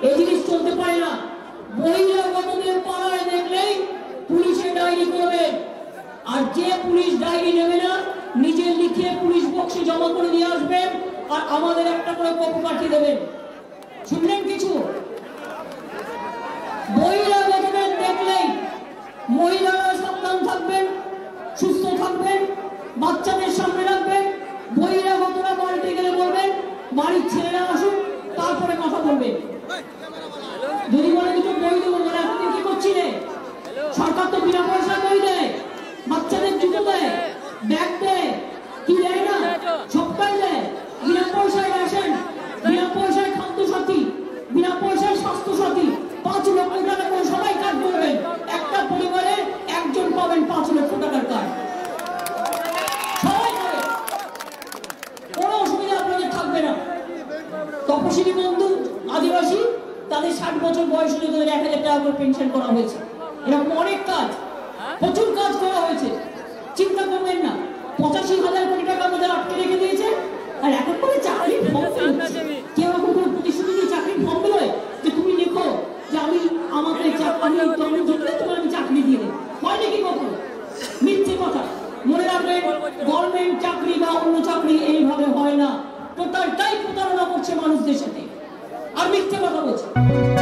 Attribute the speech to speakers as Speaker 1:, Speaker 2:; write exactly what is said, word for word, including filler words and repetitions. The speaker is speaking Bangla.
Speaker 1: এই জিনিস চলতে পারে না। বহিরাগতদের পাড়ায় দেখলেই পুলিশে ডায়েরি করবেন, আর যে পুলিশ ডায়েরি নেবে না নিজে লিখে পুলিশ বক্সে জমা করে দিয়ে আসবেন, আর আমাদের একটা করে কপি পাঠিয়ে দেবেন। শুনলেন কিছু? বহিরাগতদের দেখলেই মহিলারা সাবধান থাকবেন, সুস্থ থাকবেন, বাচ্চাদের সামনে রাখবেন। বহিরাগতরা বাড়িতে গেলে বলবেন বাড়ির ছেলেরা আসুন, তারপরে কথা বলবেন। যদি বলে কিছু বই দেবো, বলে এখন কি করছিলে? সরকার তো বিনা পয়সা বই দেয়, বাচ্চাদের জুতো দেয়, ব্যাগ দেয়, কি দেয় না? সবটাই দেয়। বিনা পয়সায় রেশন, বিনা পয়সায় খাদ্য সাথী, বিনা পয়সায় স্বাস্থ্য সাথী, পাঁচ লক্ষ টাকা করে সবাই কাজ করবেন। একটা পরিবারে একজন পাবেন পাঁচ লক্ষ টাকার কাজ, সবাই পাবে, কোনো অসুবিধা আপনাদের থাকবে না। তপশিলি বন্ধু, আদিবাসী, তাদের ষাট বছর বয়স হলে তাদের এক হাজার টাকা করে পেনশন করা হয়েছে। এরকম অনেক কাজ, প্রচুর কাজ করা হয়েছে। চিন্তা করবেন না, পঁচাশি হাজার কোটি টাকা আমাদের আটকে রেখে দিয়েছে। আর এখন পরে চাকরির ফর্ম বেরোচ্ছে, কেউ এখন কোনো প্রতিশ্রুতি দিয়ে চাকরির ফর্ম বেরোয় যে তুমি লেখো যে আমি আমাকে আমি তোমার আমি চাকরি দিয়ে দেবো, হয় নাকি কখনো? মিথ্যে কথা। মনে রাখবেন, গভর্নমেন্ট চাকরি বা অন্য চাকরি এইভাবে হয় না। টোটালটাই প্রতারণা করছে মানুষদের সাথে, আর মিথ্যে কথা বলছে।